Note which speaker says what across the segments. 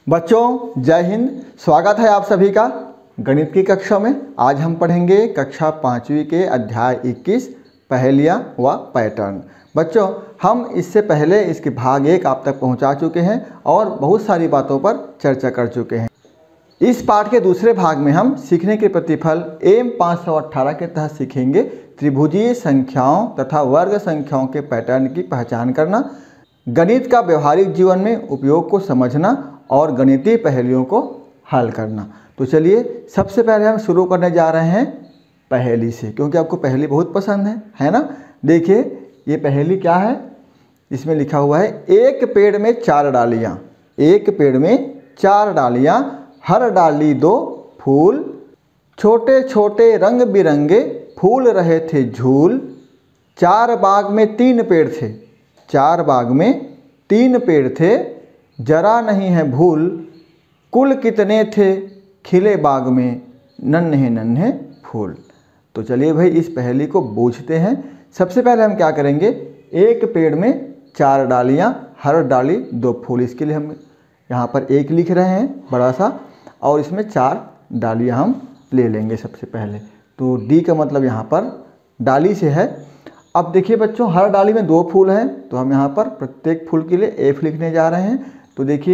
Speaker 1: बच्चों जय हिंद। स्वागत है आप सभी का गणित की कक्षा में। आज हम पढ़ेंगे कक्षा 5वीं के अध्याय 21 पहेलियाँ व पैटर्न। बच्चों हम इससे पहले इसके भाग 1 आप तक पहुंचा चुके हैं और बहुत सारी बातों पर चर्चा कर चुके हैं। इस पाठ के दूसरे भाग में हम सीखने के प्रतिफल एम 518 के तहत सीखेंगे त्रिभुजीय संख्याओं तथा वर्ग संख्याओं के पैटर्न की पहचान करना, गणित का व्यवहारिक जीवन में उपयोग को समझना और गणितीय पहेलियों को हल करना। तो चलिए सबसे पहले हम शुरू करने जा रहे हैं पहेली से, क्योंकि आपको पहेली बहुत पसंद है ना। देखिए ये पहेली क्या है, इसमें लिखा हुआ है एक पेड़ में 4 डालियाँ, एक पेड़ में 4 डालियाँ, हर डाली 2 फूल, छोटे छोटे रंग बिरंगे फूल रहे थे झूल, 4 बाग में 3 पेड़ थे, 4 बाग में 3 पेड़ थे, जरा नहीं है भूल, कुल कितने थे खिले बाग में नन्हे नन्हे फूल। तो चलिए भाई इस पहेली को बूझते हैं। सबसे पहले हम क्या करेंगे, एक पेड़ में 4 डालियाँ, हर डाली 2 फूल, इसके लिए हम यहाँ पर 1 लिख रहे हैं बड़ा सा, और इसमें 4 डालियाँ हम ले लेंगे सबसे पहले। तो डी का मतलब यहाँ पर डाली से है। अब देखिए बच्चों हर डाली में 2 फूल हैं, तो हम यहाँ पर प्रत्येक फूल के लिए एफ लिखने जा रहे हैं। तो देखिए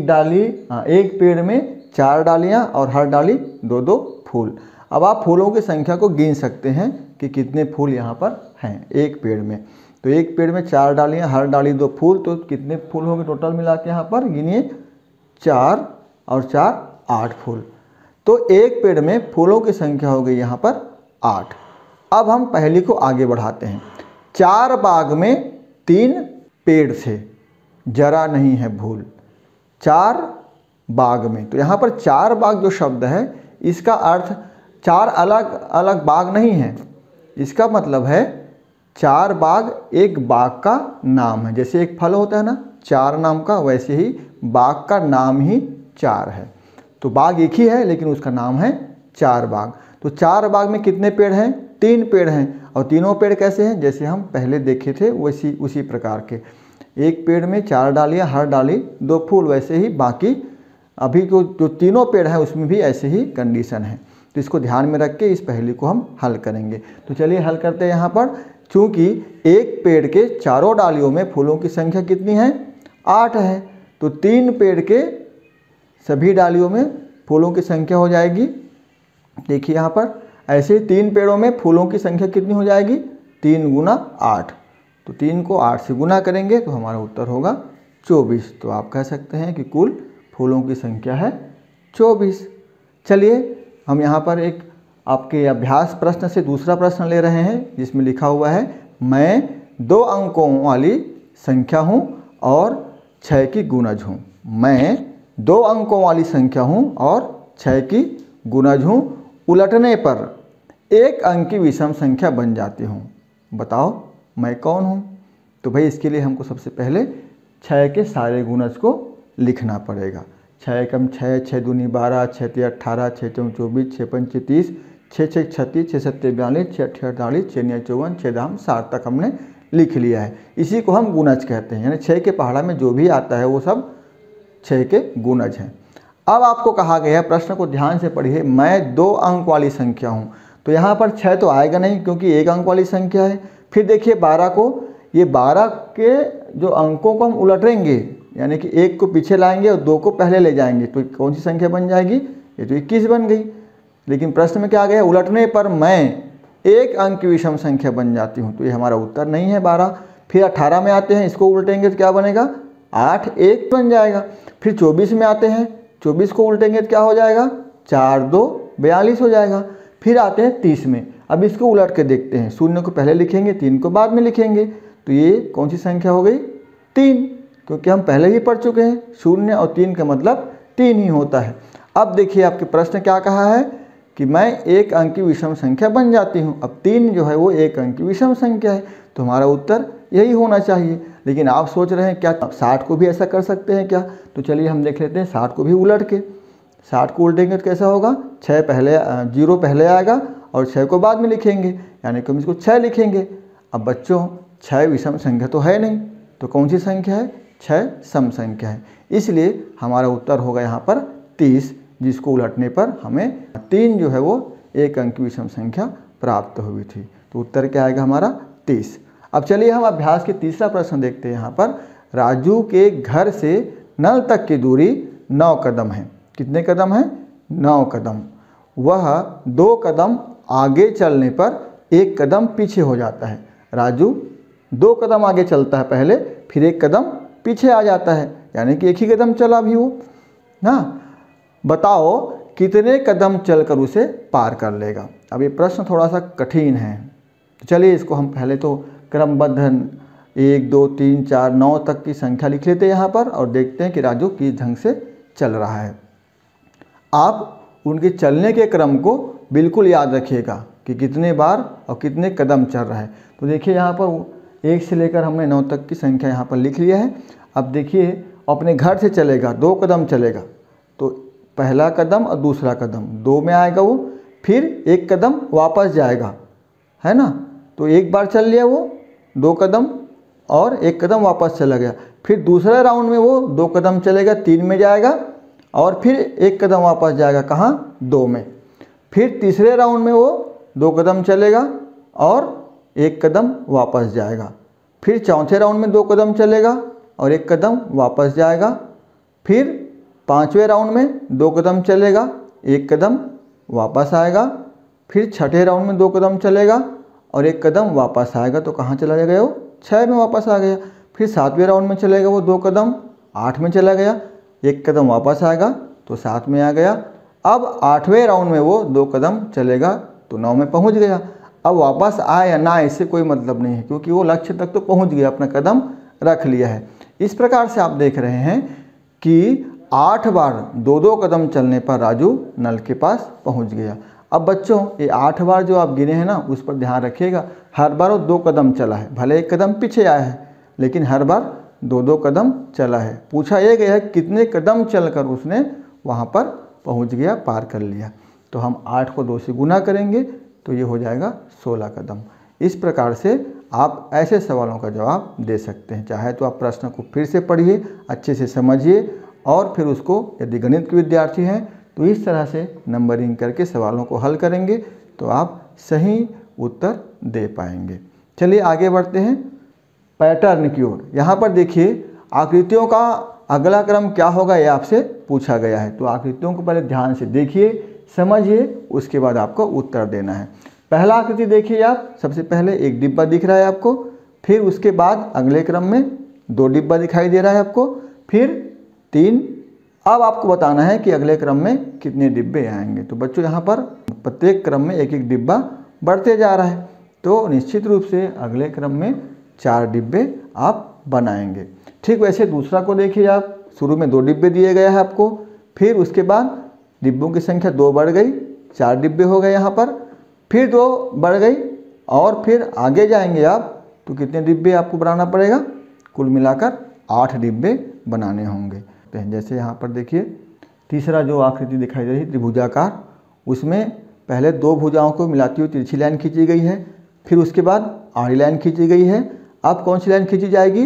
Speaker 1: एक पेड़ में 4 डालियाँ और हर डाली 2-2 फूल। अब आप फूलों की संख्या को गिन सकते हैं कि कितने फूल यहाँ पर हैं एक पेड़ में। तो एक पेड़ में 4 डालियाँ, हर डाली 2 फूल, तो कितने फूल होंगे टोटल मिला के यहाँ पर गिनिए, 4 और 4 8 फूल। तो एक पेड़ में फूलों की संख्या हो गई यहाँ पर 8। अब हम पहेली को आगे बढ़ाते हैं। 4 बाग में 3 पेड़ थे, जरा नहीं है भूल, 4 बाग में। तो यहाँ पर 4 बाग जो शब्द है इसका अर्थ 4 अलग अलग बाग नहीं है, इसका मतलब है 4 बाग एक बाग का नाम है। जैसे एक फल होता है ना 4 नाम का, वैसे ही बाग का नाम ही 4 है। तो बाग एक ही है लेकिन उसका नाम है 4 बाग। तो 4 बाग में कितने पेड़ हैं, 3 पेड़ हैं, और तीनों पेड़ कैसे हैं, जैसे हम पहले देखे थे वैसी उसी प्रकार के। एक पेड़ में 4 डालियाँ, हर डाली 2 फूल, वैसे ही बाकी अभी जो तीनों पेड़ हैं उसमें भी ऐसे ही कंडीशन है। तो इसको ध्यान में रख के इस पहेली को हम हल करेंगे। तो चलिए हल करते हैं। यहाँ पर चूँकि एक पेड़ के चारों डालियों में फूलों की संख्या कितनी है, 8 है, तो 3 पेड़ के सभी डालियों में फूलों की संख्या हो जाएगी। देखिए यहाँ पर ऐसे 3 पेड़ों में फूलों की संख्या कितनी हो जाएगी, 3 गुना 8। तो 3 को 8 से गुना करेंगे तो हमारा उत्तर होगा 24। तो आप कह सकते हैं कि कुल फूलों की संख्या है 24। चलिए हम यहाँ पर एक आपके अभ्यास प्रश्न से दूसरा प्रश्न ले रहे हैं, जिसमें लिखा हुआ है मैं 2 अंकों वाली संख्या हूँ और 6 की गुणज हूँ। मैं 2 अंकों वाली संख्या हूँ और 6 की गुणज हूँ, उलटने पर 1 अंक की विषम संख्या बन जाती हूँ, बताओ मैं कौन हूँ। तो भाई इसके लिए हमको सबसे पहले 6 के सारे गुणज को लिखना पड़ेगा। 6 एकम 6, 6 दूनी 12, 6 तिया 18, 6 चौं 24, 6 पंचे 30, 6 छः 36, 6 सत्ते 42, 6 अट्ठे 48, 6 निया 54, 6 दाम 60 तक हमने लिख लिया है। इसी को हम गुणज कहते हैं, यानी 6 के पहाड़ा में जो भी आता है वो सब 6 के गुणज हैं। अब आपको कहा गया है, प्रश्न को ध्यान से पढ़िए, मैं 2 अंक वाली संख्या हूँ। तो यहाँ पर 6 तो आएगा नहीं क्योंकि 1 अंक वाली संख्या है। फिर देखिए 12 को, ये 12 के जो अंकों को हम उलटेंगे, यानी कि 1 को पीछे लाएंगे और 2 को पहले ले जाएंगे, तो कौन सी संख्या बन जाएगी, ये तो 21 बन गई। लेकिन प्रश्न में क्या गया, उलटने पर मैं 1 अंक की विषम संख्या बन जाती हूँ, तो ये हमारा उत्तर नहीं है 12। फिर 18 में आते हैं, इसको उल्टेंगे तो क्या बनेगा, 8 1 बन जाएगा। फिर 24 में आते हैं, 24 को उल्टेंगे तो क्या हो जाएगा, 4 2 42 हो जाएगा। फिर आते हैं 30 में, अब इसको उलट के देखते हैं, 0 को पहले लिखेंगे, 3 को बाद में लिखेंगे, तो ये कौन सी संख्या हो गई, 3, क्योंकि हम पहले ही पढ़ चुके हैं 0 और 3 का मतलब 3 ही होता है। अब देखिए आपके प्रश्न क्या कहा है कि मैं 1 अंक की विषम संख्या बन जाती हूँ। अब 3 जो है वो 1 अंक की विषम संख्या है, तो हमारा उत्तर यही होना चाहिए। लेकिन आप सोच रहे हैं क्या 60 को भी ऐसा कर सकते हैं क्या, तो चलिए हम देख लेते हैं 60 को भी उलट के। 60 को उल्टेंगे तो कैसा होगा, 6 पहले 0 पहले आएगा और 6 को बाद में लिखेंगे, यानी कि हम इसको 6 लिखेंगे। अब बच्चों 6 विषम संख्या तो है नहीं, तो कौन सी संख्या है, 6 सम संख्या है। इसलिए हमारा उत्तर होगा यहाँ पर 30, जिसको उलटने पर हमें 3 जो है वो एक अंक की विषम संख्या प्राप्त हुई थी। तो उत्तर क्या आएगा हमारा 30। अब चलिए हम अभ्यास के तीसरा प्रश्न देखते हैं। यहाँ पर राजू के घर से नल तक की दूरी 9 कदम है। कितने कदम है? 9 कदम। वह 2 कदम आगे चलने पर 1 कदम पीछे हो जाता है। राजू 2 कदम आगे चलता है पहले, फिर 1 कदम पीछे आ जाता है, यानी कि 1 ही कदम चला भी वो ना। बताओ कितने कदम चलकर उसे पार कर लेगा। अब ये प्रश्न थोड़ा सा कठिन है, तो चलिए इसको हम पहले तो क्रमबद्ध 1 2 3 4 9 तक की संख्या लिख लेते हैं यहाँ पर और देखते हैं कि राजू किस ढंग से चल रहा है। आप उनके चलने के क्रम को बिल्कुल याद रखिएगा कि कितने बार और कितने कदम चल रहा है। तो देखिए यहाँ पर 1 से लेकर हमने 9 तक की संख्या यहाँ पर लिख लिया है। अब देखिए अपने घर से चलेगा, 2 कदम चलेगा, तो पहला कदम और दूसरा कदम 2 में आएगा वो, फिर 1 कदम वापस जाएगा, है ना। तो एक बार चल लिया वो 2 कदम और 1 कदम वापस चला गया। फिर दूसरे राउंड में वो 2 कदम चलेगा, 3 में जाएगा और फिर 1 कदम वापस जाएगा, कहाँ? 2 में। फिर तीसरे राउंड में वो 2 कदम चलेगा और 1 कदम वापस जाएगा। फिर चौथे राउंड में 2 कदम चलेगा और 1 कदम वापस जाएगा। फिर 5वें राउंड में 2 कदम चलेगा, 1 कदम वापस आएगा। फिर छठे राउंड में 2 कदम चलेगा और 1 कदम वापस आएगा, तो कहाँ चला गया वो? 6 में वापस आ गया। फिर 7वें राउंड में चलेगा वो 2 कदम, 8 में चला गया, 1 कदम वापस आएगा तो 7 में आ गया। अब 8वें राउंड में वो 2 कदम चलेगा तो 9 में पहुंच गया। अब वापस आए या ना आए इससे कोई मतलब नहीं है, क्योंकि वो लक्ष्य तक तो पहुंच गया, अपना कदम रख लिया है। इस प्रकार से आप देख रहे हैं कि 8 बार 2-2 कदम चलने पर राजू नल के पास पहुंच गया। अब बच्चों ये 8 बार जो आप गिने हैं ना, उस पर ध्यान रखिएगा। हर बार वो 2 कदम चला है, भले 1 कदम पीछे आया है, लेकिन हर बार 2-2 कदम चला है। पूछा यह गया है कितने कदम चलकर उसने वहाँ पर पहुँच गया, पार कर लिया। तो हम 8 को 2 से गुना करेंगे तो ये हो जाएगा 16 कदम। इस प्रकार से आप ऐसे सवालों का जवाब दे सकते हैं। चाहे तो आप प्रश्न को फिर से पढ़िए, अच्छे से समझिए और फिर उसको, यदि गणित के विद्यार्थी हैं तो इस तरह से नंबरिंग करके सवालों को हल करेंगे तो आप सही उत्तर दे पाएंगे। चलिए आगे बढ़ते हैं पैटर्न की ओर। यहाँ पर देखिए आकृतियों का अगला क्रम क्या होगा, ये आपसे पूछा गया है। तो आकृतियों को पहले ध्यान से देखिए, समझिए, उसके बाद आपको उत्तर देना है। पहला आकृति देखिए आप, सबसे पहले एक डिब्बा दिख रहा है आपको, फिर उसके बाद अगले क्रम में 2 डिब्बा दिखाई दे रहा है आपको, फिर 3। अब आपको बताना है कि अगले क्रम में कितने डिब्बे आएंगे। तो बच्चों यहाँ पर प्रत्येक क्रम में 1-1 डिब्बा बढ़ते जा रहा है, तो निश्चित रूप से अगले क्रम में 4 डिब्बे आप बनाएंगे। ठीक वैसे दूसरा को देखिए आप, शुरू में 2 डिब्बे दिए गए हैं आपको, फिर उसके बाद डिब्बों की संख्या 2 बढ़ गई, 4 डिब्बे हो गए यहाँ पर, फिर 2 बढ़ गई और फिर आगे जाएंगे आप तो कितने डिब्बे आपको बनाना पड़ेगा? कुल मिलाकर 8 डिब्बे बनाने होंगे। जैसे यहाँ पर देखिए तीसरा जो आकृति दिखाई दे रही है त्रिभुजाकार, उसमें पहले 2 भुजाओं को मिलाती हुई तिरछी लाइन खींची गई है, फिर उसके बाद आड़ी लाइन खींची गई है। अब कौन सी लाइन खींची जाएगी?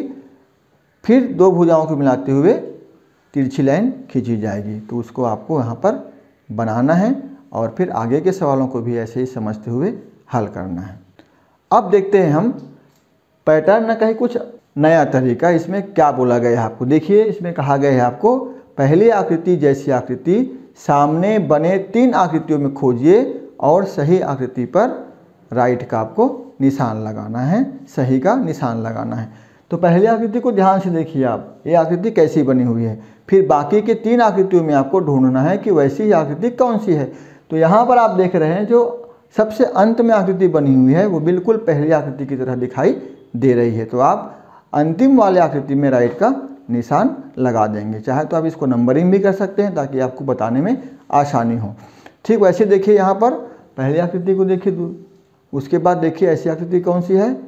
Speaker 1: फिर 2 भुजाओं को मिलाते हुए तिरछी लाइन खींची जाएगी। तो उसको आपको यहाँ पर बनाना है और फिर आगे के सवालों को भी ऐसे ही समझते हुए हल करना है। अब देखते हैं हम पैटर्न का ही कुछ नया तरीका, इसमें क्या बोला गया है आपको। देखिए इसमें कहा गया है आपको पहली आकृति जैसी आकृति सामने बने 3 आकृतियों में खोजिए और सही आकृति पर राइट का आपको निशान लगाना है, सही का निशान लगाना है। तो पहली आकृति को ध्यान से देखिए आप, ये आकृति कैसी बनी हुई है। फिर बाकी के 3 आकृतियों में आपको ढूंढना है कि वैसी ही आकृति कौन सी है। तो यहाँ पर आप देख रहे हैं जो सबसे अंत में आकृति बनी हुई है वो बिल्कुल पहली आकृति की तरह दिखाई दे रही है। तो आप अंतिम वाले आकृति में राइट का निशान लगा देंगे। चाहे तो आप इसको नंबरिंग भी कर सकते हैं ताकि आपको बताने में आसानी हो। ठीक वैसे देखिए यहाँ पर पहली आकृति को देखिए, उसके बाद देखिए ऐसी आकृति कौन सी है।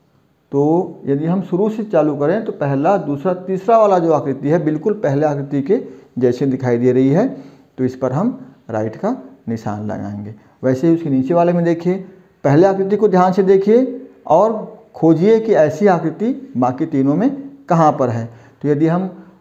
Speaker 1: तो यदि हम शुरू से चालू करें तो पहला, दूसरा, तीसरा वाला जो आकृति है बिल्कुल पहले आकृति के जैसे दिखाई दे रही है, तो इस पर हम राइट का निशान लगाएंगे। वैसे ही उसके नीचे वाले में देखिए, पहले आकृति को ध्यान से देखिए और खोजिए कि ऐसी आकृति बाकी तीनों में कहाँ पर है। तो यदि हम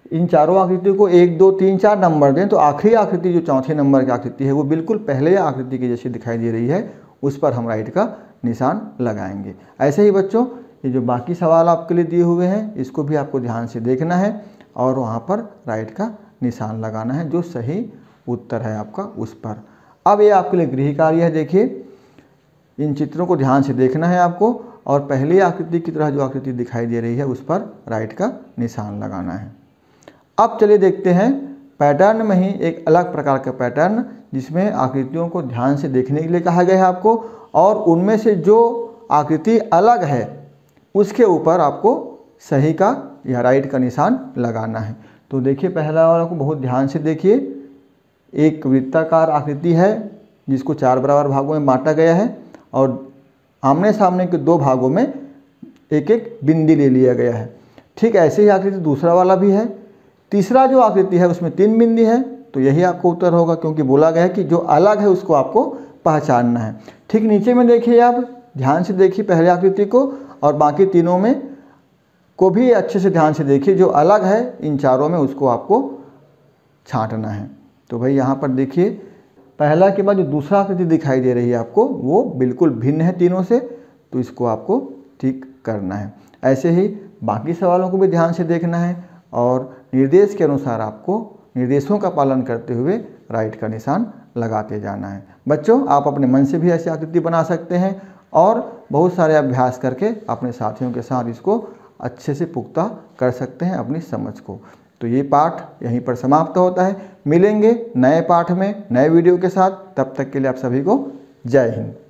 Speaker 1: इन चारों आकृतियों को 1 2 3 4 नंबर दें तो आखिरी आकृति जो चौथे नंबर की आकृति है वो बिल्कुल पहले आकृति की जैसी दिखाई दे रही है, उस पर हम राइट का निशान लगाएंगे। ऐसे ही बच्चों ये जो बाकी सवाल आपके लिए दिए हुए हैं इसको भी आपको ध्यान से देखना है और वहाँ पर राइट का निशान लगाना है, जो सही उत्तर है आपका उस पर। अब ये आपके लिए गृह कार्य है। देखिए इन चित्रों को ध्यान से देखना है आपको और पहली आकृति की तरह जो आकृति दिखाई दे रही है उस पर राइट का निशान लगाना है। अब चलिए देखते हैं पैटर्न में ही एक अलग प्रकार का पैटर्न जिसमें आकृतियों को ध्यान से देखने के लिए कहा गया है आपको, और उनमें से जो आकृति अलग है उसके ऊपर आपको सही का या राइट का निशान लगाना है। तो देखिए पहला वाला को बहुत ध्यान से देखिए। एक वृत्ताकार आकृति है जिसको 4 बराबर भागों में बांटा गया है और आमने सामने के 2 भागों में एक एक बिंदी ले लिया गया है। ठीक ऐसे ही आकृति दूसरा वाला भी है। तीसरा जो आकृति है उसमें 3 बिंदी है, तो यही आपको उत्तर होगा, क्योंकि बोला गया है कि जो अलग है उसको आपको पहचानना है। ठीक नीचे में देखिए, आप ध्यान से देखिए पहले आकृति को और बाकी तीनों में को भी अच्छे से ध्यान से देखिए। जो अलग है इन चारों में उसको आपको छांटना है। तो भाई यहाँ पर देखिए पहला के बाद जो दूसरा आकृति दिखाई दे रही है आपको वो बिल्कुल भिन्न है तीनों से, तो इसको आपको ठीक करना है। ऐसे ही बाकी सवालों को भी ध्यान से देखना है और निर्देश के अनुसार आपको निर्देशों का पालन करते हुए राइट का निशान लगाते जाना है। बच्चों आप अपने मन से भी ऐसी आकृति बना सकते हैं और बहुत सारे अभ्यास करके अपने साथियों के साथ इसको अच्छे से पुख्ता कर सकते हैं अपनी समझ को। तो ये पाठ यहीं पर समाप्त होता है। मिलेंगे नए पाठ में नए वीडियो के साथ, तब तक के लिए आप सभी को जय हिंद।